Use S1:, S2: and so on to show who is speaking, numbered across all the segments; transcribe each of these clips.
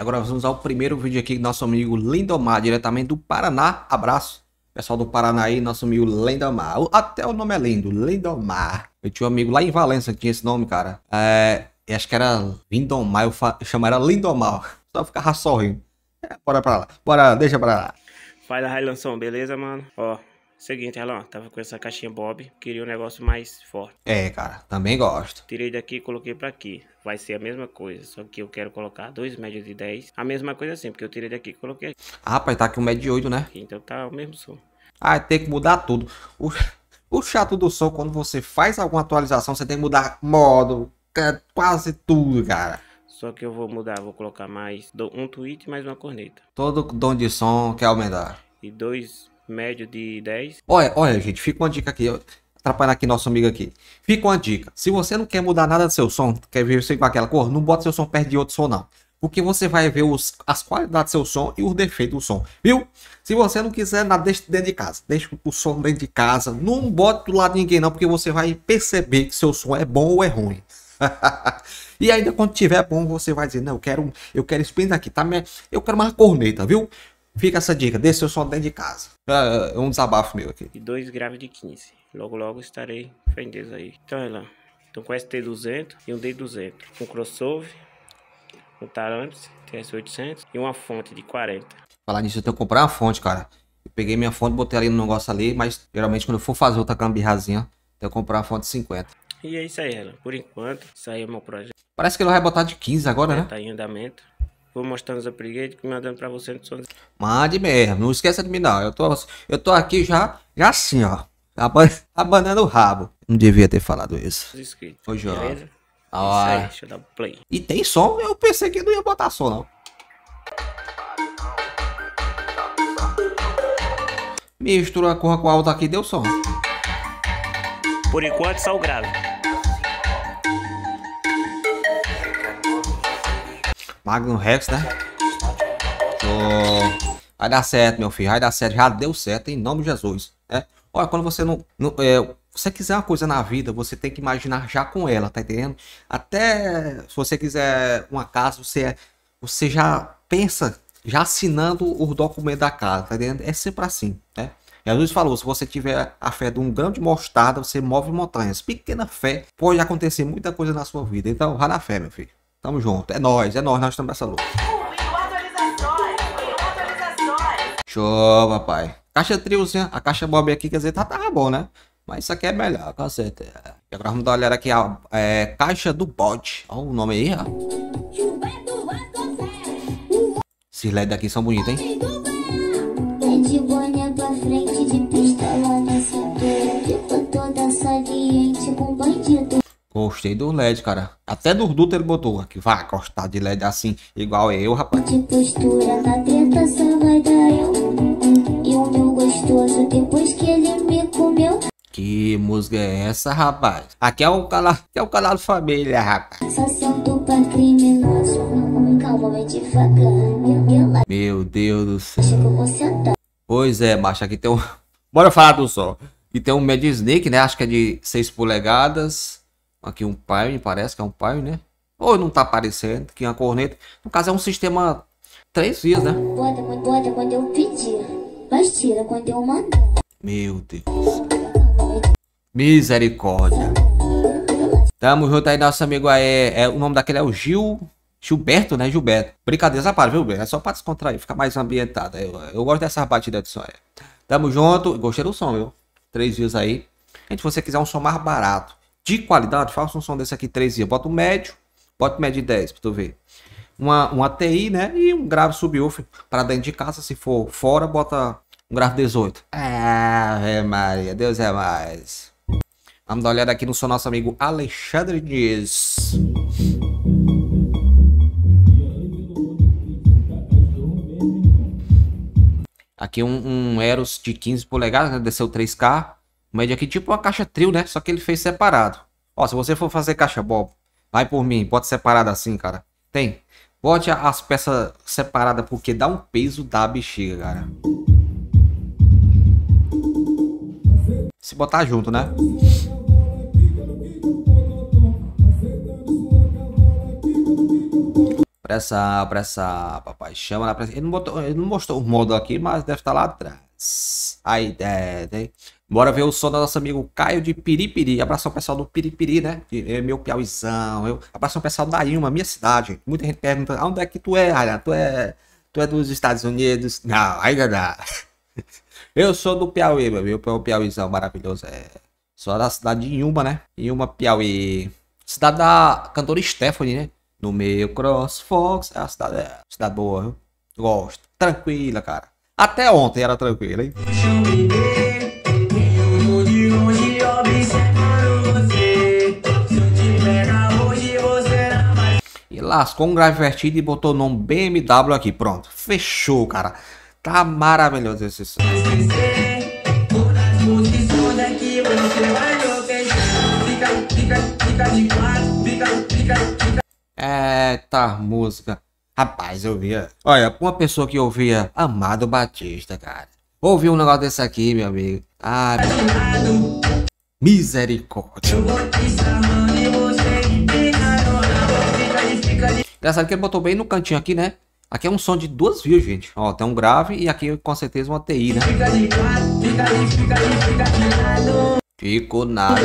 S1: Agora vamos ao primeiro vídeo aqui do nosso amigo Lindomar, diretamente do Paraná. Abraço, pessoal do Paraná aí, nosso amigo Lindomar. Até o nome é lindo, Lindomar. Eu tinha um amigo lá em Valença que tinha esse nome, cara. Acho que era Lindomar, eu chamaria Lindomar. Só ficava sorrindo. Bora pra lá, bora, deixa pra lá.
S2: Fala, Railanção, beleza, mano? Ó, seguinte, Railão, tava com essa caixinha Bob, queria um negócio mais forte.
S1: Cara, também gosto.
S2: Tirei daqui e coloquei pra aqui. Vai ser a mesma coisa, só que eu quero colocar 2 médios de 10. A mesma coisa assim, porque eu tirei daqui e coloquei aqui.
S1: Rapaz, tá aqui um médio de 8, né?
S2: Então tá o mesmo som.
S1: Tem que mudar tudo. O chato do som, quando você faz alguma atualização, você tem que mudar modo, quase tudo, cara.
S2: Só que eu vou mudar, vou colocar mais um tweet e mais uma corneta.
S1: Todo dom de som quer aumentar.
S2: E 2 médios de 10.
S1: Olha, gente, fica uma dica aqui. Atrapalhando aqui nosso amigo aqui. Fica uma dica. Se você não quer mudar nada do seu som, quer ver você com aquela cor, não bota seu som perto de outro som, não. Porque você vai ver as qualidades do seu som e os defeitos do som. Viu? Se você não quiser nada, deixa dentro de casa. Deixa o som dentro de casa. Não bote do lado de ninguém, não. Porque você vai perceber que seu som é bom ou é ruim. E ainda quando tiver bom, você vai dizer, não, eu quero isso bem daqui, tá? Eu quero uma corneta, viu? Fica essa dica, deixa seu som dentro de casa. É um desabafo meu aqui.
S2: E 2 graves de 15. Logo estarei vendidos aí. Então, olha lá. Tô com ST200 e um D200. Um crossover, um Tarantes TS800 e uma fonte de 40.
S1: Falar nisso, eu tenho que comprar uma fonte, cara. Eu peguei minha fonte, botei ali no negócio ali, mas geralmente quando eu for fazer outra gambirrazinha, eu comprar uma fonte de 50.
S2: E é isso aí, ela. Por enquanto, isso aí é o meu projeto.
S1: Parece que ele vai botar de 15 agora, né?
S2: Tá em andamento. Vou mostrando os upgrades e mandando pra você no som.
S1: Mande mesmo, não esqueça de mim não. Eu tô aqui já assim, ó. Abanando o rabo. Não devia ter falado isso. Ô, João.
S2: Beleza? Isso
S1: aí,
S2: deixa eu dar play.
S1: E tem som? Eu pensei que não ia botar som, não. Mistura a cor com a outra aqui, deu som.
S2: Por enquanto, só o grave.
S1: Magnum Rex, né? Vai dar certo, meu filho. Vai dar certo. Já deu certo, em nome de Jesus. Olha, quando você você quiser uma coisa na vida, você tem que imaginar já com ela, tá entendendo? Até se você quiser uma casa, você já pensa, já assinando o documento da casa, tá entendendo? É sempre assim, né? Jesus falou, se você tiver a fé de um grão de mostarda, você move montanhas. Pequena fé, pode acontecer muita coisa na sua vida. Então, vá na fé, meu filho. Tamo junto. É nós estamos nessa luta. Show, papai. Caixa triozinha, a caixa Bob aqui, quer dizer, tava bom, né? Mas isso aqui é melhor, com certeza. E agora vamos dar uma olhada aqui, ó. Caixa do bode. Olha o nome aí, ó. Esses LED aqui são bonitos, hein?
S3: De boné pra frente, de pistola na cintura, ficou toda saliente com bandido.
S1: Gostei do LED, cara. Até do duto ele botou aqui. Vai gostar de LED assim, igual eu, rapaz.
S3: De postura, na treta só vai dar eu. E o meu gostoso, depois que ele me comeu.
S1: Que música é essa, rapaz? Aqui é o canal Família, rapaz.
S3: Só sento pra criminoso. Calma, vai devagar.
S1: Meu Deus do céu.
S3: Acho que eu vou sentar.
S1: Pois é, macho, aqui tem um... Bora falar do som. Aqui tem um Mad Snake, né? Acho que é de 6 polegadas. Aqui um Pioneer, parece que é um Pioneer, né? Ou não tá aparecendo. Aqui uma corneta. No caso é um sistema 3 vias, né?
S3: Bota quando eu pedir. Mas tira quando eu mandar.
S1: Meu Deus. Misericórdia. Tamo junto aí, nosso amigo aí. O nome daquele é o Gilberto, né? Gilberto. Brincadeira, essa parte, viu? É só pra descontrair, ficar mais ambientado. Eu gosto dessa batida de som. Tamo junto. Gostei do som, viu? 3 vias aí. Gente, se você quiser um som mais barato, de qualidade, faça um som desse aqui 3 vias. Bota o médio de 10 pra tu ver. Uma TI, né? E um grave subwoofer para dentro de casa. Se for fora, bota um grave 18. Maria, Deus é mais. Vamos dar uma olhada aqui no som nosso amigo Alexandre Dias. Aqui um Eros de 15 polegadas, né? Desceu 3K. O médio aqui tipo uma caixa trio, né? Só que ele fez separado. Ó, se você for fazer caixa Bob, vai por mim, bota separado assim, cara. Tem. Bote as peças separadas porque dá um peso da bexiga, cara. Se botar junto, né? Pressa, papai. Chama lá, pressa. Ele não mostrou o modo aqui, mas deve estar lá atrás. Aí, hein? Bora ver o som do nosso amigo Caio de Piripiri. Abração pessoal do Piripiri, né? Meu Piauizão. Abração pessoal da Ilma, minha cidade. Muita gente pergunta, onde é que tu é, Ryan? Tu é dos Estados Unidos? Não, ainda não. Eu sou do Piauí, meu Piauizão maravilhoso. Sou da cidade de Ilma, né? Ilma, Piauí. Cidade da cantora Stephanie, né? No meu CrossFox. É uma cidade boa, viu? Gosto. Tranquila, cara. Até ontem era tranquila, hein? E lascou um grave vertido e botou o nome BMW aqui. Pronto. Fechou, cara. Tá maravilhoso esse som. Eita música. Rapaz, eu via. Olha, uma pessoa que ouvia Amado Batista, cara. Ouvi um negócio desse aqui, meu amigo. Ah, misericórdia. Engraçado que ele botou bem no cantinho aqui, né? Aqui é um som de 2 views, gente. Ó, tem um grave e aqui com certeza uma TI, né? Ficou nada.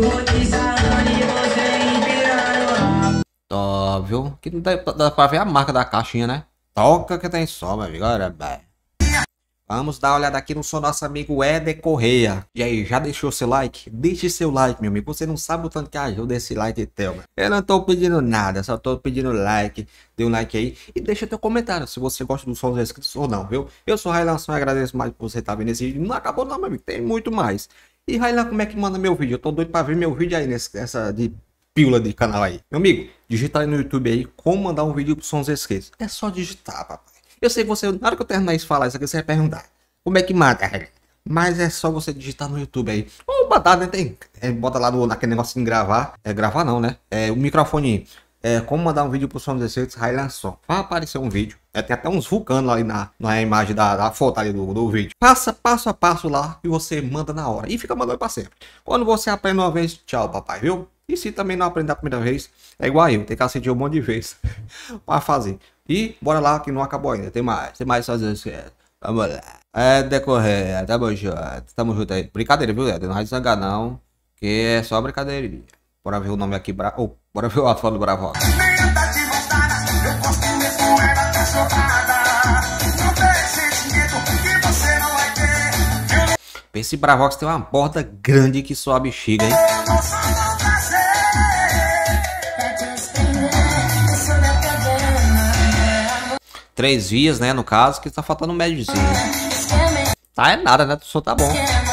S1: Tó, viu? Que não dá pra ver a marca da caixinha, né? Toca que tem som, meu amigo. Olha, bem. Vamos dar uma olhada aqui no som do nosso amigo Éder Correia. E aí, já deixou seu like? Deixe seu like, meu amigo. Você não sabe o tanto que ajuda esse like teu, mano. Eu não tô pedindo nada, só tô pedindo like. Dê um like aí e deixa teu comentário se você gosta dos sons inscritos ou não, viu? Eu sou Railan, e agradeço mais por você estar vendo esse vídeo. Não acabou não, meu amigo. Tem muito mais. E Railan, como é que manda meu vídeo? Eu tô doido pra ver meu vídeo aí nessa de pílula de canal aí. Meu amigo, digita aí no YouTube aí como mandar um vídeo pro sons inscritos. É só digitar, papai. Eu sei que você, na hora que eu terminar de falar isso aqui, você vai perguntar como é que manda, mas é só você digitar no YouTube aí. Ou botar, né? Bota lá naquele negócio de gravar. Gravar não, né? O microfone. Como mandar um vídeo pro som 16 Railan Som. Vai aparecer um vídeo. Tem até uns vulcanos ali na imagem da foto ali do vídeo. Passa passo a passo lá e você manda na hora. E fica mandando pra sempre. Quando você aprende uma vez, tchau, papai, viu? E se também não aprender a primeira vez, é igual eu. Tem que assistir um monte de vezes pra fazer. E bora lá que não acabou ainda. Tem mais fazer isso. Vamos lá. Decorrer. Tamo junto aí. Brincadeira, viu, Éder? Não vai desangar não. Que é só brincadeirinha. Bora ver o nome aqui. Bora ver a foto do Bravox. Esse Bravox tem uma borda grande que só a bexiga, hein? 3 vias, né, no caso, que tá faltando um médiozinho. Tá é nada, né? O som tá bom.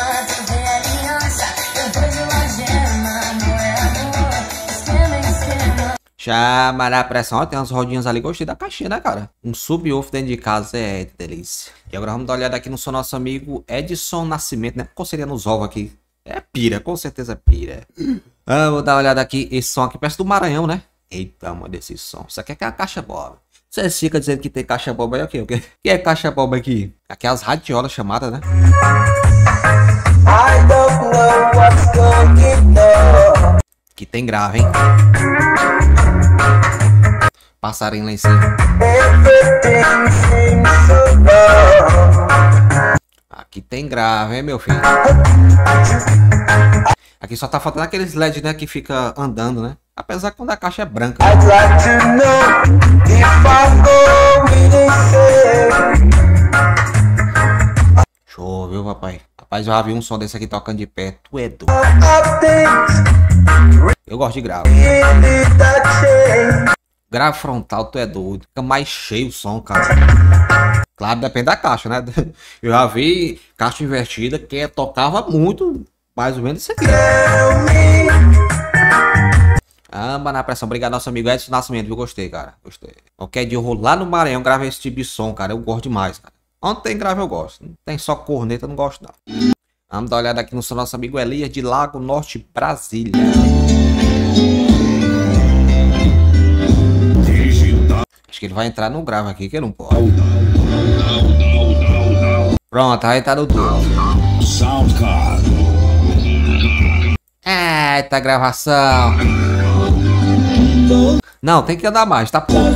S1: Chama na pressão. Ó, tem umas rodinhas ali. Gostei da caixinha, né, cara? Um subwoofer dentro de casa é delícia. E agora vamos dar uma olhada aqui no som nosso amigo Edson Nascimento, né? Qual seria nos ovos aqui? É pira, com certeza é pira. Vamos dar uma olhada aqui. Esse som aqui parece do Maranhão, né? Eita, mano, desse som. Isso aqui é a caixa boba. Você fica dizendo que tem caixa boba aí, o que é caixa boba aqui? Aqui é as radiolas chamadas, né? Que tem grave, hein? Passarinho lá em cima. Aqui tem grave, hein, meu filho? Aqui só tá faltando aqueles LED, né, que fica andando, né? Apesar que quando a caixa é branca. Né? Show, viu, papai? Rapaz, eu já vi um som desse aqui tocando de pé. Tu é doido. Eu gosto de grave. Grave frontal, tu é doido. Fica mais cheio o som, cara. Claro, depende da caixa, né? Eu já vi caixa invertida que tocava muito, mais ou menos isso aqui. Amba na pressão. Obrigado, nosso amigo Edson Nascimento, viu? Gostei, cara. Gostei. Qualquer dia eu vou lá no Maranhão gravar esse tipo de som, cara. Eu gosto demais, cara. Onde tem grave eu gosto. Não tem só corneta, eu não gosto, não. Vamos dar uma olhada aqui no seu nosso amigo Elias de Lago Norte, Brasília. Acho que ele vai entrar no grave aqui, que ele não pode. Pronto, aí tá no tudo. Eita, gravação. Não, tem que andar mais, tá pouco.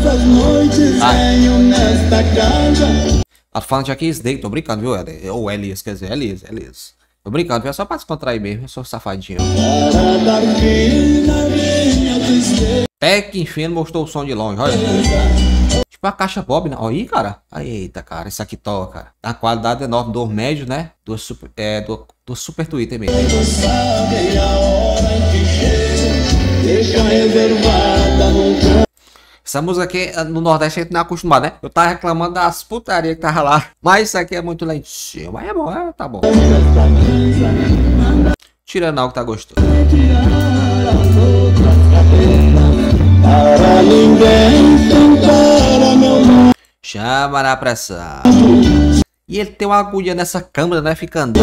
S1: Tá falando de aqui Snake, tô brincando, viu? Ou Elias, quer dizer, Elias. Tô brincando, viu? É só pra descontrair mesmo, eu sou safadinho. Até que enfim mostrou o som de longe, olha. Tipo a caixa Bob, né? Olha aí, cara. Eita, cara, isso aqui toca, cara. A qualidade enorme do médio, né? Do Super Twitter mesmo. Essa música aqui no Nordeste a gente não é acostumado, né? Eu tava reclamando das putarias que tava lá. Mas isso aqui é muito lentinho. Mas é bom, tá bom. Tirando algo que tá gostoso. Chama na pressão. E ele tem uma agulha nessa câmera, né? Ficando.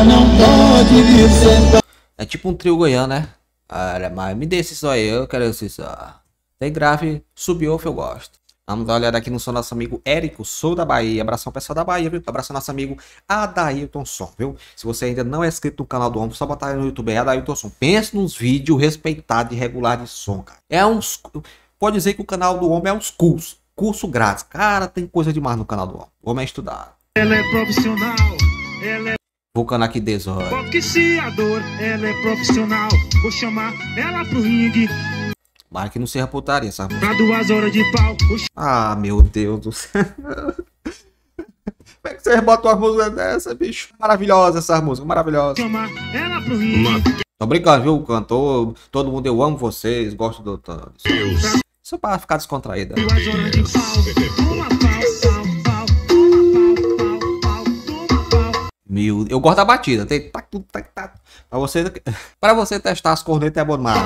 S1: É tipo um trio goiano, né? Olha, mas me dê esse só aí, eu quero esse só. Tem grave, subiu, eu gosto. Vamos dar uma olhada aqui no som do nosso amigo Érico, sou da Bahia. Abração pessoal da Bahia, viu? Abração nosso amigo Adailton Som, viu? Se você ainda não é inscrito no canal do homem, só botar aí no YouTube, Adailton Som. Pense nos vídeos respeitados e regular de som, cara. É uns... Pode dizer que o canal do homem é uns cursos. Curso grátis. Cara, tem coisa demais no canal do homem. O homem é estudado.
S4: Ela é profissional, ela é...
S1: Vulcano aqui desordem.
S4: Boxeador, ela é profissional. Vou chamar ela pro ringue.
S1: Mas que não seja putaria, sabe?
S4: Pra 2 horas de pau.
S1: Ah, meu Deus do céu. Como é que vocês botam uma música dessa, bicho? Maravilhosa essa música, maravilhosa.
S4: Chamar ela pro ringue.
S1: Tô brincando, viu, cantor? Todo mundo, eu amo vocês, gosto do... Só pra ficar descontraída.
S4: 2 horas de pau. Toma pau, pau, pau. Toma pau, pau, pau. Toma pau.
S1: Meu, eu gosto da batida. Tem tac, tac, tac. Pra você testar as cornetas é bom demais.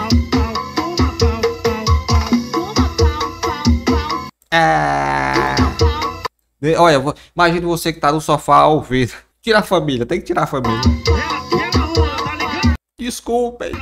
S1: Olha, imagine você que tá no sofá ouvindo. Tira a família, tem que tirar a família. Desculpem.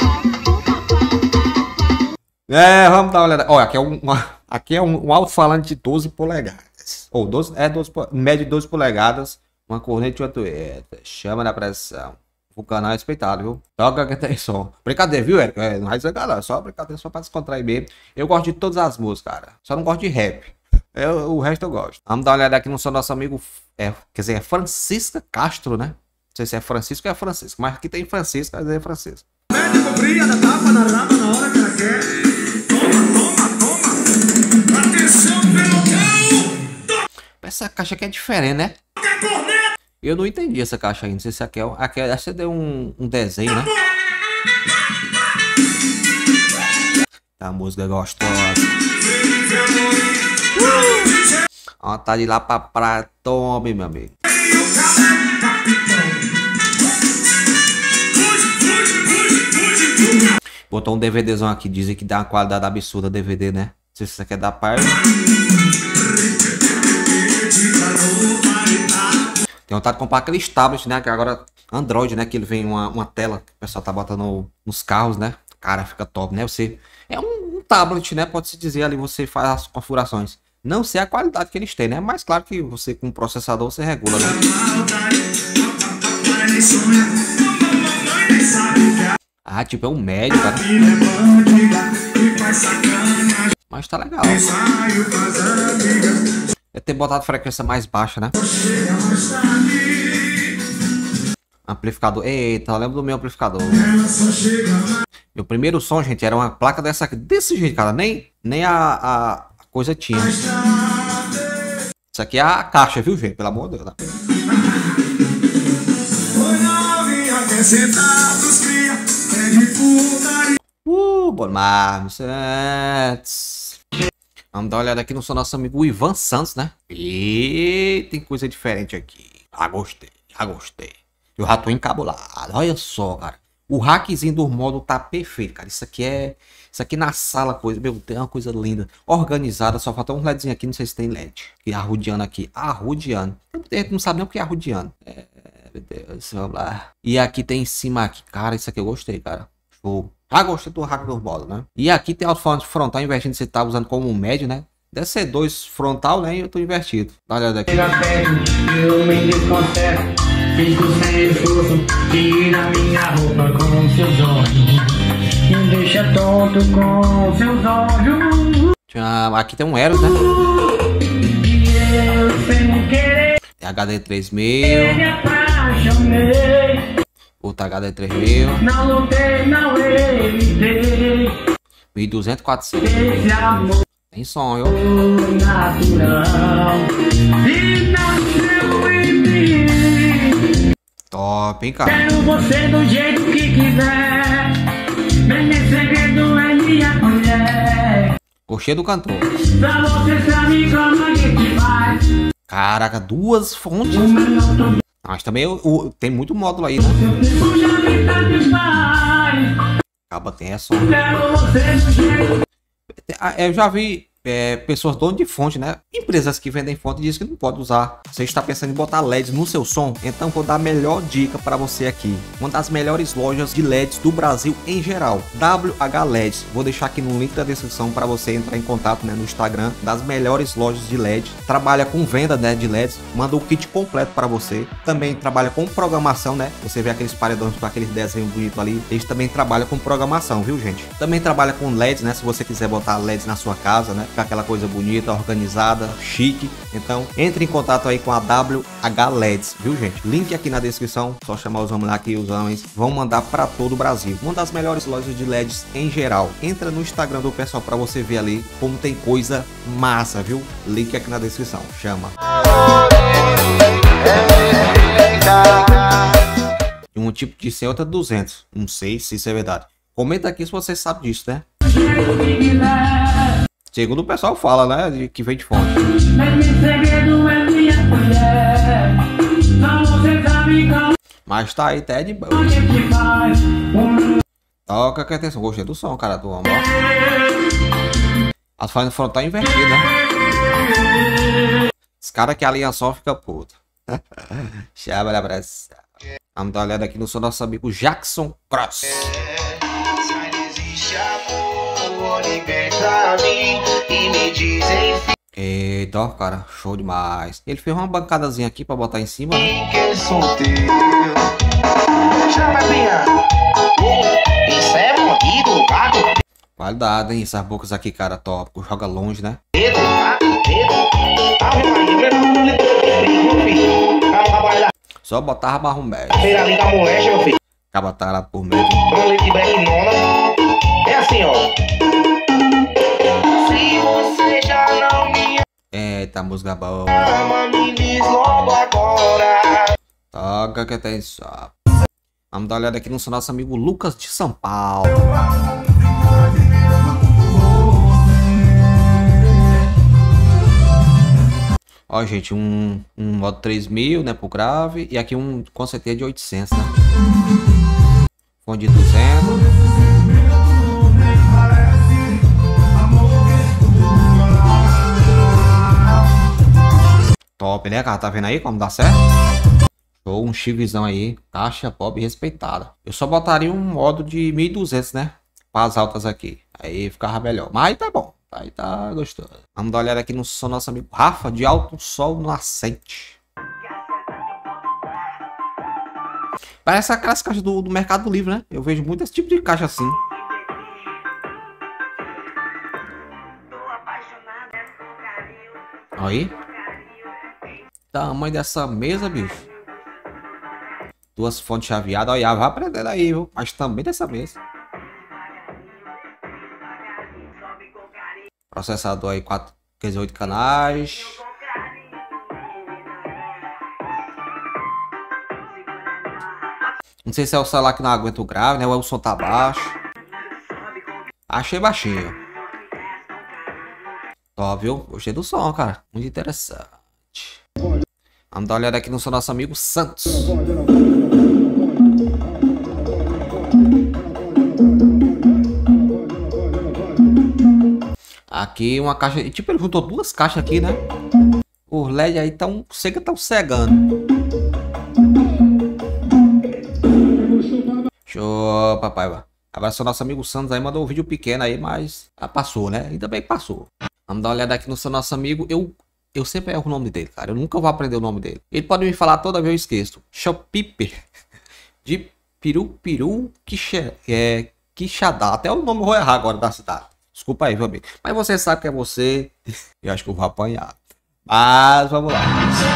S1: Vamos dar uma olhada. Olha, aqui é um alto-falante de 12 polegadas. Ou 12, médio de 12 polegadas. Uma corneta de 8 chama na pressão. O canal é respeitado, viu? Toca que tem som. Brincadeira, viu, Érico? Não vai dizer, galera. Só brincadeira, só pra descontrair mesmo. Eu gosto de todas as músicas, cara. Só não gosto de rap. O resto eu gosto. Vamos dar uma olhada aqui no som do nosso amigo. Quer dizer, é Francisca Castro, né? Não sei se é Francisco ou é Francisco. Mas aqui tem Francisco, quer dizer é Francisco.
S4: Médico fria da tapa na raba na hora que ela quer. Toma. Atenção, pelotão.
S1: Essa caixa aqui é diferente, né? Eu não entendi essa caixa aí. Não sei se aqui é. Essa deu um desenho, né? A música é gostosa. Ó, tá de lá pra praia. Tome, meu amigo. Botou um DVDzão aqui. Dizem que dá uma qualidade absurda DVD, né? Não sei se isso aqui é da parte. Tem vontade de comprar aquele tablet, né? Que agora Android, né? Que ele vem uma tela que o pessoal tá botando nos carros, né? Cara, fica top, né? Você é um tablet, né? Pode-se dizer ali, você faz as configurações. Não sei a qualidade que eles têm, né? Mas claro que você com o processador você regula, né? Ah, tipo, é um médio, cara. Mas tá legal. É ter botado frequência mais baixa, né? Amplificador. Eita, eu lembro do meu amplificador. Meu primeiro som, gente, era uma placa dessa aqui. Desse jeito, cara. Nem a coisa tinha. Isso aqui é a caixa, viu, gente? Pelo amor de Deus. Tá? Bom demais. Vamos dar uma olhada aqui no som do nosso amigo Ivan Santos, né? E tem coisa diferente aqui. Ah, gostei. E o rato encabulado. Olha só, cara. O hackzinho do modo tá perfeito, cara. Isso aqui na sala, coisa. Meu Deus, é uma coisa linda. Organizada. Só falta um LEDzinho aqui. Não sei se tem LED. E arrodeando aqui. Arrodeando. A gente não sabe nem o que é arrodeando. Meu Deus, vamos lá. E aqui tem em cima aqui. Cara, isso aqui eu gostei, cara. Show. Ah, gostei do hack do modo, né? E aqui tem alto-falante frontal. Ao invés de você estar usando como um médio, né? Deve ser 2 frontal, né? E eu tô invertido. Dá uma olhada aqui. Eu me desconcerto. Fico sem esforço. Tira minha roupa com seus olhos. Me deixa tonto com seus olhos. Aqui tem um Eros, né? Tem HD 3000. Outro HD 3000. 1200, 400. Tem som, eu. Top, hein, cara?
S4: Quero você do jeito que quiser. Meu segredo é minha mulher.
S1: Gostei do cantor.
S4: Pra você saber como a gente faz.
S1: Caraca, 2 fontes. Mas também tem muito módulo aí, né? Acaba tem som.
S4: Quero você do jeito.
S1: Eu já vi pessoas donas de fonte, né? Empresas que vendem fonte dizem que não pode usar. Você está pensando em botar LEDs no seu som? Então vou dar a melhor dica para você aqui. Uma das melhores lojas de LEDs do Brasil em geral, WH LEDs. Vou deixar aqui no link da descrição para você entrar em contato, né, no Instagram das melhores lojas de LED. Trabalha com venda, né, de LEDs, manda o kit completo para você. Também trabalha com programação, né? Você vê aqueles paredões com aqueles desenhos bonitos ali. Eles também trabalham com programação, viu, gente? Também trabalha com LEDs, né? Se você quiser botar LEDs na sua casa, né? Ficar aquela coisa bonita, organizada, chique. Então, entre em contato aí com a WH LEDs, viu, gente? Link aqui na descrição. Só chamar os homens lá que os homens vão mandar para todo o Brasil. Uma das melhores lojas de LEDs em geral. Entra no Instagram do pessoal para você ver ali como tem coisa massa, viu? Link aqui na descrição. Chama. Um tipo de 100, outra 200. Não sei se isso é verdade. Comenta aqui se você sabe disso, né? Segundo o pessoal fala, né? Que vem de fonte. Mas tá aí até de boa. Toca que atenção. Gostei do som, cara, do amor. As faixas frontal invertidas, né? Os caras que alinham só fica puto. Chama da pressa. Vamos dar uma olhada aqui no som do nosso amigo Jackson Cross. Eita, cara, show demais. Ele fez uma bancadazinha aqui pra botar em cima, né? Qualidade, hein? Essas bocas aqui, cara, top. Joga longe, né? Só botar barro médio. Acaba tarado por meio.
S5: É assim, ó. Se você já não me
S1: Eita, música boa.
S5: ama, me diz logo agora.
S1: Toca que tem só. Vamos dar uma olhada aqui no nosso amigo Lucas de São Paulo. Ó, gente, um modo 3000, né, pro grave. E aqui um com certeza de 800, né? Fone de 200. Top, né, cara? Tá vendo aí como dá certo? Show, um chivezão aí. Caixa pop respeitada. Eu só botaria um modo de 1200, né? Para as altas aqui. Aí ficava melhor. Mas tá bom. Aí tá gostoso. Vamos dar uma olhada aqui no som do nosso amigo Rafa de Alto Sol Nascente. Parece aquelas caixas do Mercado Livre, né? Eu vejo muito esse tipo de caixa assim. Aí. Tamanho dessa mesa, bicho. 2 fontes chaveadas. Olha, vai aprendendo aí, viu? Mas também dessa mesa. Processador aí, 8 canais. Não sei se é o celular que não aguenta o grave, né? Ou o som tá baixo. Achei baixinho. Top, viu? Gostei do som, cara. Muito interessante. Vamos dar uma olhada aqui no som do nosso amigo Santos. Aqui uma caixa. Tipo, ele juntou 2 caixas aqui, né? Os LED aí tão cegando. Show, papai. Abraço ao nosso amigo Santos aí. Mandou um vídeo pequeno aí, mas passou, né? Ainda bem que passou. Vamos dar uma olhada aqui no seu nosso amigo. Eu sempre erro o nome dele, cara. Eu nunca vou aprender o nome dele. Ele pode me falar toda vez, eu esqueço. Chopiper. De Piru, Quixadá. Até o nome eu vou errar agora da cidade. Desculpa aí, meu amigo. Mas você sabe que é você. Eu acho que eu vou apanhar. Mas vamos lá.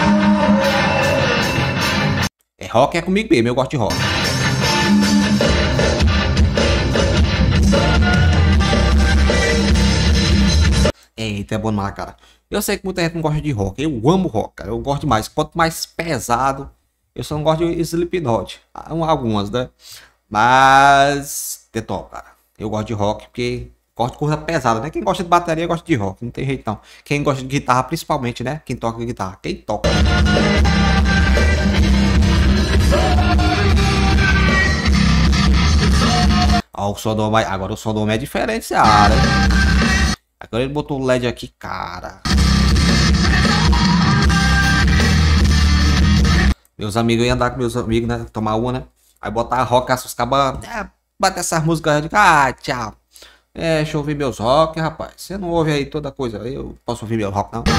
S1: É rock é comigo mesmo, eu gosto de rock. Eita, é bom demais, cara. Eu sei que muita gente não gosta de rock. Eu amo rock, cara. Eu gosto demais. Quanto mais pesado, eu só não gosto de Slipknot. Algumas, né? Mas é top, cara. Eu gosto de rock porque gosto de coisa pesada, né? Quem gosta de bateria gosta de rock. Não tem jeito não. Quem gosta de guitarra, principalmente, né? Quem toca guitarra. Quem toca. Ó, o Sodoma. Agora o Sodoma é diferenciado, né? Agora ele botou o LED aqui, cara. Meus amigos, eu ia andar com meus amigos, né? Tomar uma, né? Aí botar rock, os cabas. Bater essas músicas. Eu digo, tchau. Deixa eu ouvir meus rock, rapaz. Você não ouve aí toda coisa. Eu posso ouvir meu rock, não.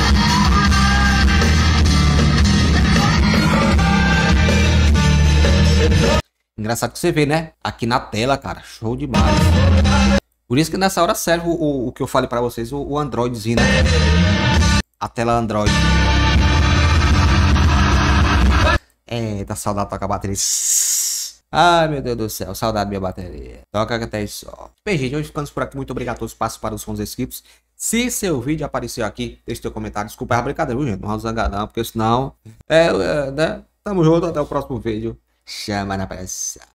S1: Engraçado que você vê, né? Aqui na tela, cara. Show demais. Por isso que nessa hora serve o que eu falei pra vocês, o Androidzinho, né? A tela Android. Eita, saudade tocar a bateria. Ai, meu Deus do céu, saudade da minha bateria. Toca até isso. Bem, gente, hoje ficamos por aqui. Muito obrigado a todos que participaram dos sons inscritos. Se seu vídeo apareceu aqui, deixe seu comentário. Desculpa a brincadeira, viu, gente? Não vamos zangar não, porque senão... né? Tamo junto, até o próximo vídeo. Chama na pressa.